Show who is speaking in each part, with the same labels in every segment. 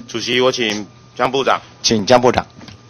Speaker 1: 主席，我请江部长。
Speaker 2: 请江部长。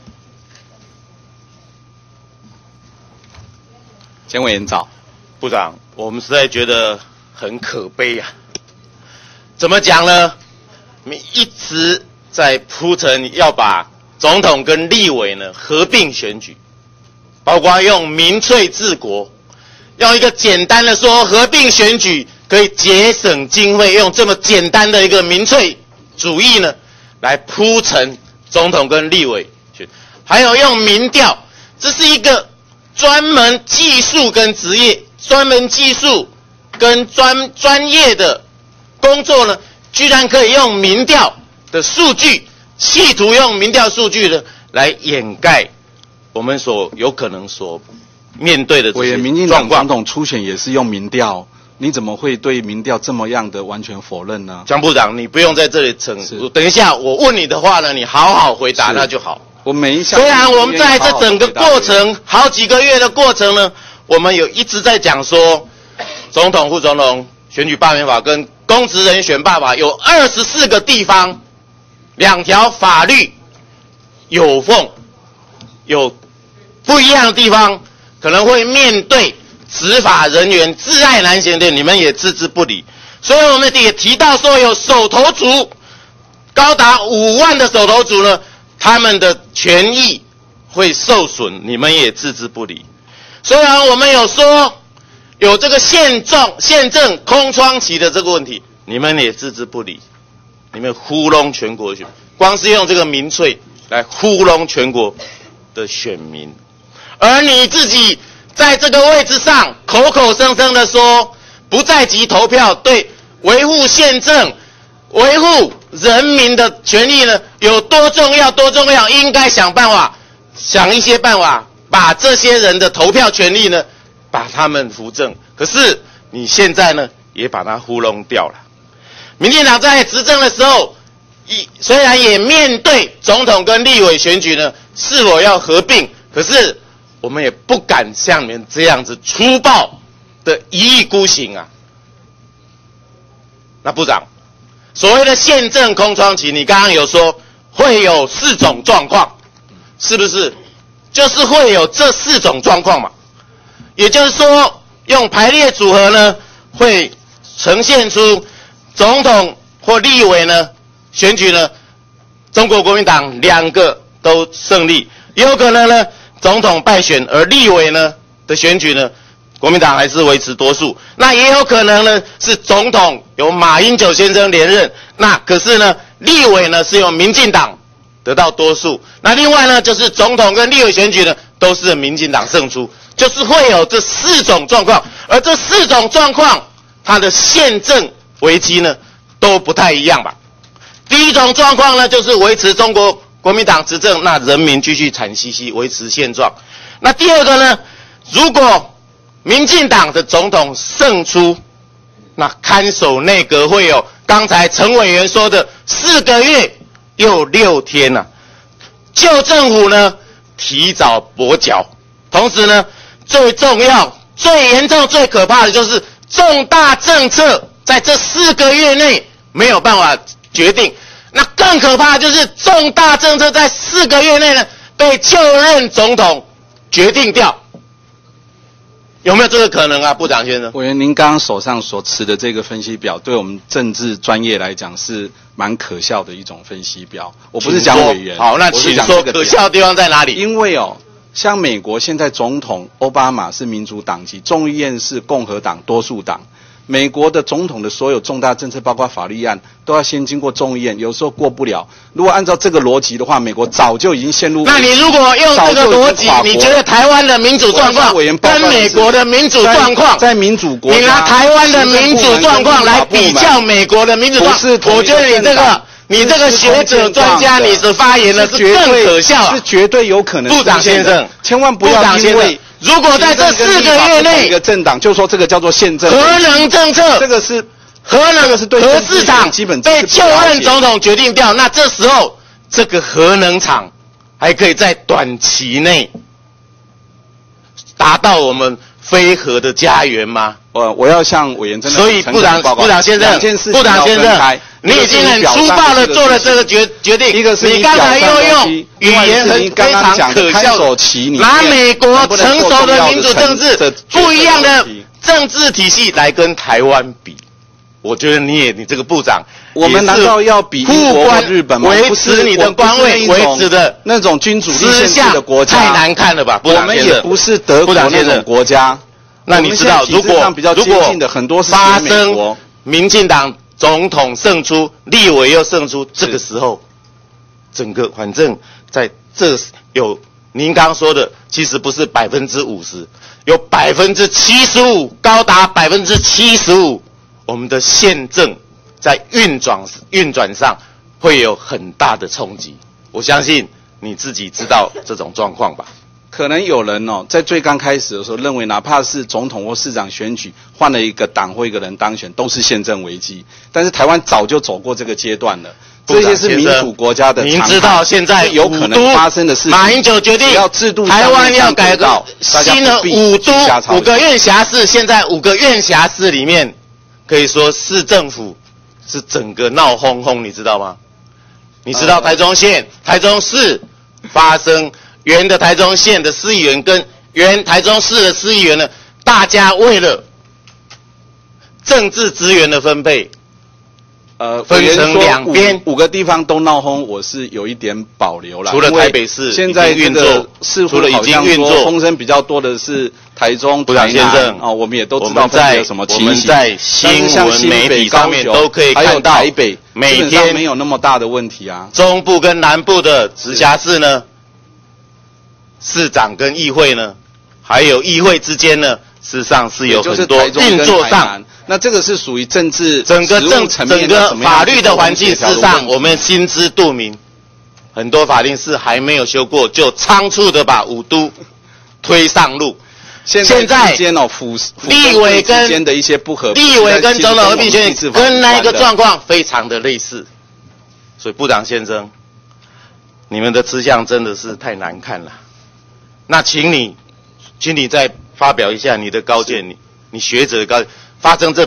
Speaker 3: 前委员早。
Speaker 1: 部长，我们实在觉得很可悲啊。怎么讲呢？你一直在铺陈要把总统跟立委呢合并选举，包括用民粹治国，用一个简单的说合并选举可以节省经费，用这么简单的一个民粹主义呢来铺陈总统跟立委选，还有用民调，这是一个专门技术跟职业、专门技术跟专业的工作呢，居然可以用民调的数据，企图用民调数据呢来掩盖我们有可能所面对的这些状况。
Speaker 3: 民进党总统初选也是用民调，你怎么会对民调这么样的完全否认呢？
Speaker 1: 江部长，你不用在这里等一下我问你的话呢，你好好回答那就好。
Speaker 3: 我每一项
Speaker 1: 虽然我们在这整个过程好几个月的过程呢，我们有一直在讲说，总统、副总统选举罢免法跟公职人选罢法有24个地方，2条法律有不一样的地方，可能会面对执法人员窒碍难行的，你们也置之不理。所以我们也提到说，有手头族高达5万的手头族呢，他们的权益会受损，你们也置之不理。虽然我们有说有这个宪政空窗期的这个问题，你们也置之不理，你们糊弄全国选民，光是用这个民粹来糊弄全国的选民，而你自己在这个位置上口口声声的说不在籍投票，对维护宪政、维护人民的权利呢有多重要，应该想一些办法，把这些人的投票权利呢，把他们扶正。可是你现在呢，也把它糊弄掉了。民进党在执政的时候，虽然也面对总统跟立委选举呢，是否要合并，可是我们也不敢像你们这样子粗暴的一意孤行啊。那部长，所谓的宪政空窗期，你刚刚有说会有4种状况，是不是？就是会有这4种状况嘛。也就是说，用排列组合呢，会呈现出总统或立委呢选举呢，中国国民党2个都胜利，也有可能呢总统败选，而立委呢的选举呢，国民党还是维持多数。那也有可能呢是总统由马英九先生连任，那可是呢立委呢是由民进党得到多数。那另外呢就是总统跟立委选举呢都是民进党胜出，就是会有这4种状况。而这4种状况它的宪政危机呢都不太一样吧。第一种状况呢就是维持中国国民党执政，那人民继续惨兮兮维持现状。那第二个呢，如果民进党的总统胜出，那看守内阁会有刚才陈委员说的4个月又6天啊，旧政府呢提早跛脚。同时呢，最重要、最严重、最可怕的就是重大政策在这4个月内没有办法决定。那更可怕的就是重大政策在4个月内呢被就任总统决定掉。有没有这个可能啊，部长先生？
Speaker 3: 委员，您刚刚手上所持的这个分析表，对我们政治专业来讲是蛮可笑的一种分析表。我不是讲委员，
Speaker 1: 好，那请说可笑的地方在哪里？
Speaker 3: 因为像美国现在总统奥巴马是民主党籍，众议院是共和党多数党。美国的总统的所有重大政策，包括法律案，都要先经过众议院，有时候过不了。如果按照这个逻辑的话，美国早就已经陷入。
Speaker 1: 那你如果用这个逻辑，你觉得台湾的民主状况跟美国的民主状况，
Speaker 3: 在民主国家，
Speaker 1: 你拿台湾的民主状况来比较美国的民主状况，我觉得你这个学者专家，你的发言呢是更可笑啊，
Speaker 3: 是绝对有可能。
Speaker 1: 部长先生，
Speaker 3: 千万不要因为。
Speaker 1: 如果在这4个月内，
Speaker 3: 一个政党就说这个叫做宪政
Speaker 1: 核能政策，
Speaker 3: 这个是
Speaker 1: 核市场
Speaker 3: 基本
Speaker 1: 被就任总统决定掉，那这时候这个核能厂还可以在短期内达到我们非核的家园吗？
Speaker 3: 我要向委员真的，
Speaker 1: 所以部长先生，你已经很粗暴的做了这个决定。
Speaker 3: 一个是
Speaker 1: 你刚才又用语言非常可笑的，拿美国成熟的民主政治不一样的政治体系来跟台湾比，我觉得你这个部长，
Speaker 3: 我们难道要比英国或日本吗？
Speaker 1: 维持你的官位，维持的
Speaker 3: 那种君主立宪制的国家，
Speaker 1: 太难看了吧？部长先生，
Speaker 3: 我们也不是德国那种国家。
Speaker 1: 那你知道，如果
Speaker 3: 很多
Speaker 1: 发生民进党总统胜出，立委又胜出，这个时候，整个反正在这有您刚刚说的，其实不是50%，有75%，高达75%，我们的宪政在运转上会有很大的冲击。我相信你自己知道这种状况吧。
Speaker 3: 可能有人在最刚开始的时候认为，哪怕是总统或市长选举换了一个党或一个人当选，都是宪政危机。但是台湾早就走过这个阶段了，这些是民主国家的常态。
Speaker 1: 您知道现在
Speaker 3: 有可能发生的事情，
Speaker 1: 马英九决定台湾要改革新的5个院辖市，现在5个院辖市里面，可以说市政府是整个闹哄哄，你知道吗？你知道台中县、台中市发生原的台中县的市议员跟原台中市的市议员呢，大家为了政治资源的分配，分成两边
Speaker 3: ，5个地方都闹哄，我是有一点保留了。
Speaker 1: 除了台北市
Speaker 3: 现在这个似乎好像说风声比较多的是台中、台南我们也都知道分别有什么情形。
Speaker 1: 我们在新闻媒体上面都可以看到，
Speaker 3: 台北
Speaker 1: 每天
Speaker 3: 没有那么大的问题啊。
Speaker 1: 中部跟南部的直辖市呢？市长跟议会呢，还有议会之间呢，事实上是有很多运作上，
Speaker 3: 那这个是属于政治
Speaker 1: 整个法律的环境，事实上我们心知肚明，很多法令是还没有修过，就仓促的把5都推上路。
Speaker 3: 现在
Speaker 1: 立委跟
Speaker 3: 的一些不合，
Speaker 1: 立委跟总统合并选举跟那个状况非常的类似，所以部长先生，你们的吃相真的是太难看了。那请你再发表一下你的高见，你学者的高见，发生这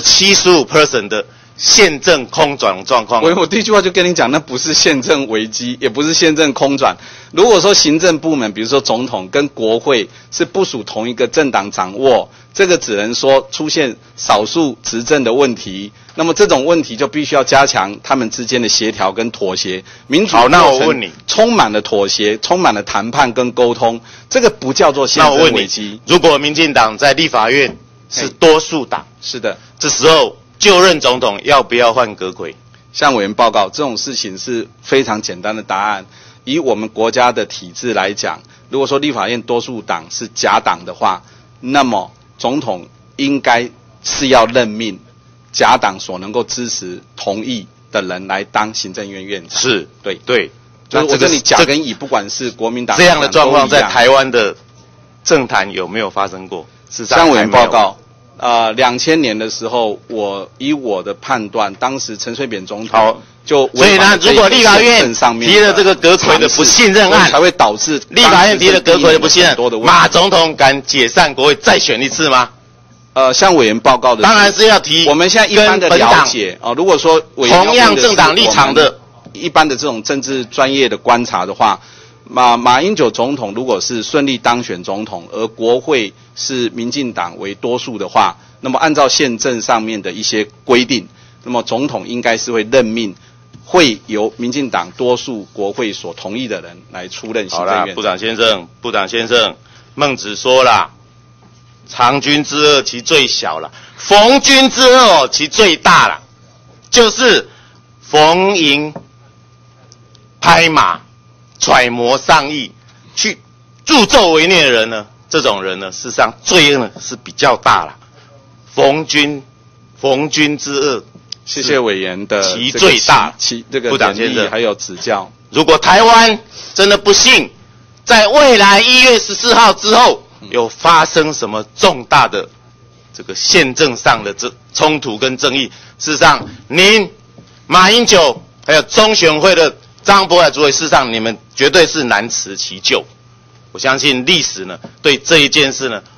Speaker 1: 75% 的宪政空转状况。
Speaker 3: 我第一句话就跟你讲，那不是宪政危机，也不是宪政空转。如果说行政部门，比如说总统跟国会是不属同一个政党掌握，这个只能说出现少数执政的问题。那么这种问题就必须要加强他们之间的协调跟妥协。民主过程
Speaker 1: 那我问你，
Speaker 3: 充满了妥协，充满了谈判跟沟通，这个不叫做宪政危机。
Speaker 1: 如果民进党在立法院是多数党，
Speaker 3: 是的，
Speaker 1: 这时候就任总统要不要换阁揆？
Speaker 3: 向委员报告，这种事情是非常简单的答案。以我们国家的体制来讲，如果说立法院多数党是假党的话，那么总统应该是要任命假党所能够支持同意的人来当行政院院长。
Speaker 1: 是，
Speaker 3: 对。
Speaker 1: 那
Speaker 3: 我这里甲跟乙，不管是国民党
Speaker 1: 这样的状况，在台湾的政坛有没有发生过？
Speaker 3: 向委员报告，2000年的时候，以我的判断，当时陈水扁总统就
Speaker 1: 所以呢，如果立法院提了这个阁揆的不信任案，
Speaker 3: 才会导致
Speaker 1: 立法院提了阁揆的不信任，马总统敢解散国会再选一次吗？
Speaker 3: 向委员报告的
Speaker 1: 当然是要提。
Speaker 3: 我们现在一般的了解如果说委员
Speaker 1: 同样政党立场的
Speaker 3: 一般的这种政治专业的观察的话，马英九总统如果是顺利当选总统，而国会是民进党为多数的话，那么按照宪政上面的一些规定，那么总统应该是会任命会由民进党多数国会所同意的人来出任行政院长。
Speaker 1: 好啦，部长先生，孟子说啦，长君之恶其最小啦，逢君之恶其最大啦，就是逢迎拍马揣摩上意去助纣为虐的人呢，这种人呢，事实上罪恶呢是比较大啦。逢君之恶，
Speaker 3: 谢谢委员的
Speaker 1: 其最大，
Speaker 3: 这个建议还有指教。
Speaker 1: 如果台湾真的不幸在未来1月14号之后有发生什么重大的这个宪政上的这冲突跟争议，事实上您马英九还有中选会的张博雅主委，事实上你们绝对是难辞其咎。我相信历史呢对这一件事呢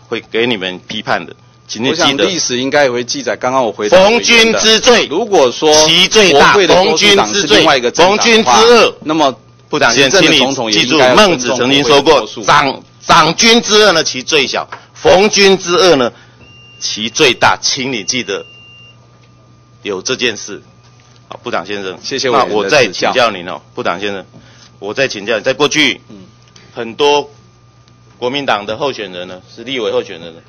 Speaker 1: 会给你们批判的，请你
Speaker 3: 我想
Speaker 1: 记得。
Speaker 3: 历史应该也会记载。刚刚我回答
Speaker 1: 逢君之罪，
Speaker 3: 如果说
Speaker 1: 其罪大；
Speaker 3: 国会的
Speaker 1: 逢
Speaker 3: 多数党是
Speaker 1: 君之罪
Speaker 3: 另外一个，政
Speaker 1: 逢君
Speaker 3: 党的话
Speaker 1: 之恶。
Speaker 3: 那么
Speaker 1: 部长先生，请
Speaker 3: 执政的总统
Speaker 1: 你记住，
Speaker 3: 也应该要
Speaker 1: 孟子曾经说过：“长君之恶呢，其罪小；逢君之恶呢，其罪大。”请你记得有这件事。好，部长先生，
Speaker 3: 谢谢委员的
Speaker 1: 那我再
Speaker 3: 指教
Speaker 1: 请教您哦，部长先生，我再请教你，在过去，很多国民党的候选人呢，是立委候选人呢，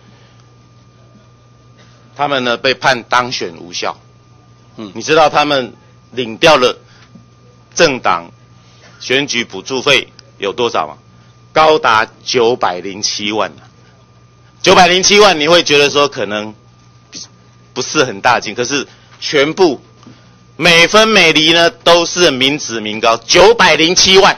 Speaker 1: 他们呢被判当选无效。你知道他们领掉了政党选举补助费有多少吗？高达907万907万，你会觉得说可能不是很大金，可是全部每分每厘呢都是民脂民膏，907万。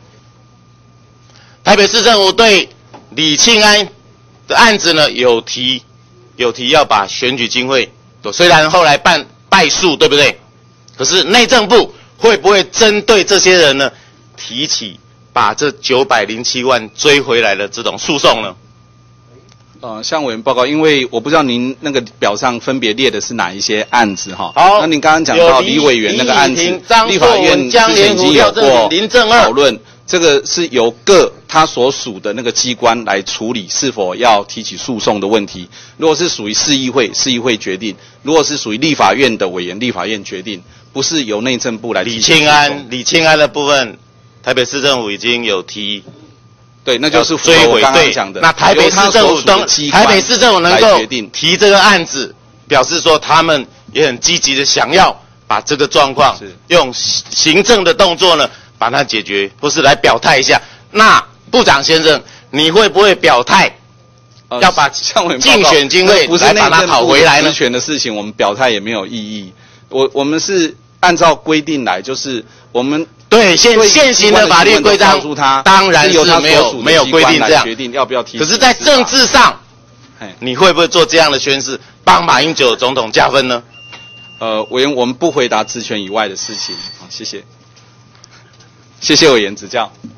Speaker 1: 台北市政府对李庆安的案子呢有提要把选举经费，虽然后来败诉，对不对？可是内政部会不会针对这些人呢提起把这907万追回来的这种诉讼呢？
Speaker 3: 向委员报告，因为我不知道您那个表上分别列的是哪一些案子哈。
Speaker 1: 好，
Speaker 3: 那您刚刚讲到李委员那个案子，立法院之前已经有过讨论，这个是由各他所属的那个机关来处理是否要提起诉讼的问题。如果是属于市议会，市议会决定；如果是属于立法院的委员，立法院决定，不是由内政部来提起诉讼。
Speaker 1: 李庆安的部分，台北市政府已经有提。
Speaker 3: 对，那就是符合我刚刚讲的。
Speaker 1: 那台北市政府能够提这个案子，表示说他们也很积极的想要把这个状况用行政的动作呢把它解决，或是来表态一下。那部长先生，你会不会表态？要把竞选经费来把它讨回来呢？
Speaker 3: 职权的事情，我们表态也没有意义。我们是按照规定来，就是我们。
Speaker 1: 对现行的法律规章，当然是没有规定这样
Speaker 3: 决定要不要提。
Speaker 1: 可是，在政治上，你会不会做这样的宣示，帮马英九总统加分呢？
Speaker 3: 委员，我们不回答职权以外的事情。好，谢谢，谢谢委员指教。